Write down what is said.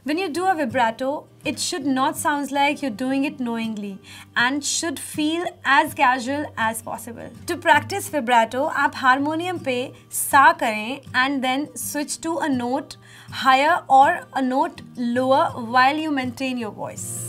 When you do a vibrato, it should not sound like you're doing it knowingly and should feel as casual as possible. To practice vibrato, आप harmonium पे सा करें and then switch to a note higher or a note lower while you maintain your voice.